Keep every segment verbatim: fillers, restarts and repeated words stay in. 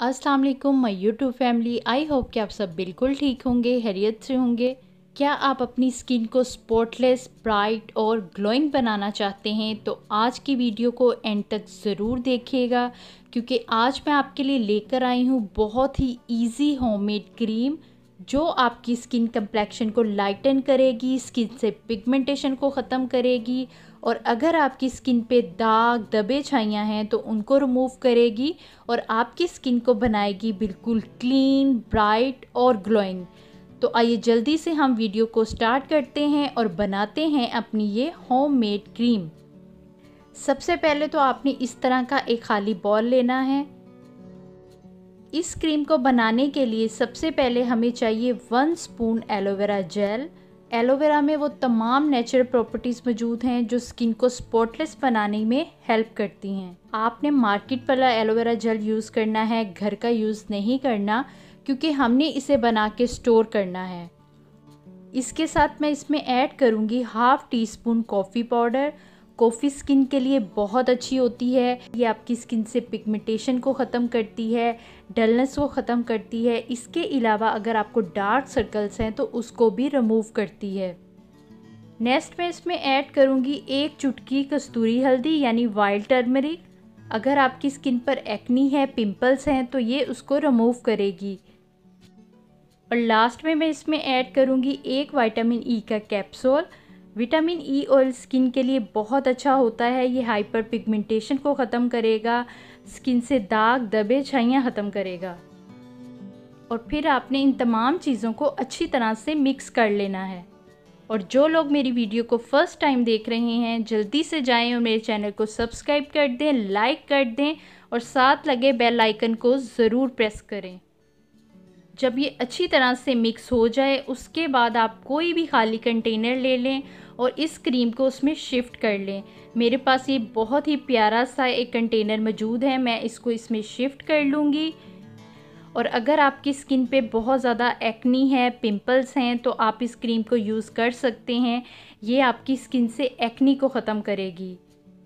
अस्सलाम वालेकुम my YouTube family. I hope कि आप सब बिल्कुल ठीक होंगे, खैरियत से होंगे। क्या आप अपनी स्किन को स्पॉटलेस, ब्राइट और ग्लोइंग बनाना चाहते हैं तो आज की वीडियो को एंड तक ज़रूर देखिएगा, क्योंकि आज मैं आपके लिए लेकर आई हूँ बहुत ही इजी होममेड क्रीम जो आपकी स्किन कंप्लेक्शन को लाइटन करेगी, स्किन से पिगमेंटेशन को ख़त्म करेगी और अगर आपकी स्किन पे दाग धब्बे छाइयाँ हैं तो उनको रिमूव करेगी और आपकी स्किन को बनाएगी बिल्कुल क्लीन, ब्राइट और ग्लोइंग। तो आइए जल्दी से हम वीडियो को स्टार्ट करते हैं और बनाते हैं अपनी ये होममेड क्रीम। सबसे पहले तो आपने इस तरह का एक खाली बॉल लेना है। इस क्रीम को बनाने के लिए सबसे पहले हमें चाहिए one spoon aloe vera gel. Aloe vera में वो तमाम नेचुरल प्रॉपर्टीज़ मौजूद हैं जो स्किन को स्पॉटलेस बनाने में हेल्प करती हैं। आपने मार्केट वाला एलोवेरा जेल यूज़ करना है, घर का यूज़ नहीं करना, क्योंकि हमने इसे बना के स्टोर करना है। इसके साथ मैं इसमें ऐड करूँगी half teaspoon coffee powder. Coffee skin के लिए बहुत अच्छी होती है। ये आपकी स्किन से पिगमेंटेशन को ख़त्म करती है, डलनेस को ख़त्म करती है। इसके अलावा अगर आपको डार्क सर्कल्स हैं तो उसको भी रिमूव करती है। नेक्स्ट मैं इसमें ऐड करूँगी एक चुटकी कस्तूरी हल्दी यानी वाइल्ड टर्मरिक। अगर आपकी स्किन पर एक्नी है, पिंपल्स हैं तो ये उसको रिमूव करेगी। और लास्ट में मैं इसमें ऐड करूँगी एक विटामिन ई का capsule. Vitamin E oil skin के लिए बहुत अच्छा होता है। ये हाइपर पिगमेंटेशन को ख़त्म करेगा, स्किन से दाग धब्बे छाइयाँ ख़त्म करेगा। और फिर आपने इन तमाम चीज़ों को अच्छी तरह से मिक्स कर लेना है। और जो लोग मेरी वीडियो को फ़र्स्ट टाइम देख रहे हैं जल्दी से जाएं और मेरे चैनल को सब्सक्राइब कर दें, लाइक कर दें और साथ लगे बेल आइकन को ज़रूर प्रेस करें। जब ये अच्छी तरह से मिक्स हो जाए उसके बाद आप कोई भी खाली कंटेनर ले लें और इस क्रीम को उसमें शिफ्ट कर लें। मेरे पास ये बहुत ही प्यारा सा एक कंटेनर मौजूद है, मैं इसको इसमें शिफ्ट कर लूँगी। और अगर आपकी स्किन पे बहुत ज़्यादा एक्नी है, पिंपल्स हैं तो आप इस क्रीम को यूज़ कर सकते हैं। ये आपकी स्किन से एक्नी को ख़त्म करेगी।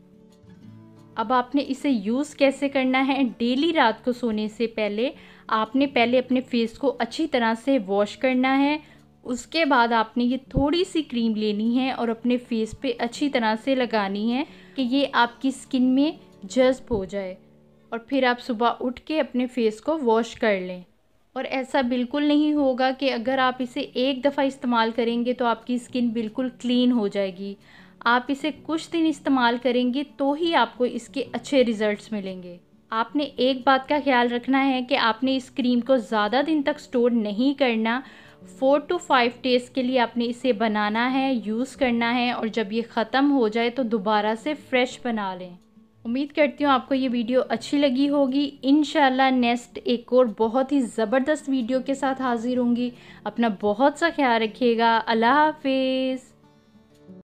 अब आपने इसे यूज़ कैसे करना है, डेली रात को सोने से पहले आपने पहले अपने फेस को अच्छी तरह से वॉश करना है। उसके बाद आपने ये थोड़ी सी क्रीम लेनी है और अपने फेस पे अच्छी तरह से लगानी है कि ये आपकी स्किन में जज़्ब हो जाए। और फिर आप सुबह उठ के अपने फेस को वॉश कर लें। और ऐसा बिल्कुल नहीं होगा कि अगर आप इसे एक दफ़ा इस्तेमाल करेंगे तो आपकी स्किन बिल्कुल क्लीन हो जाएगी। आप इसे कुछ दिन इस्तेमाल करेंगे तो ही आपको इसके अच्छे रिज़ल्ट्स मिलेंगे। आपने एक बात का ख्याल रखना है कि आपने इस क्रीम को ज़्यादा दिन तक स्टोर नहीं करना। फोर टू फाइव डेज़ के लिए आपने इसे बनाना है, यूज़ करना है और जब ये ख़त्म हो जाए तो दोबारा से फ़्रेश बना लें। उम्मीद करती हूँ आपको ये वीडियो अच्छी लगी होगी। इंशाल्लाह नेक्स्ट एक और बहुत ही ज़बरदस्त वीडियो के साथ हाज़िर होंगी। अपना बहुत सा ख्याल रखिएगा। अल्लाह हाफिज़।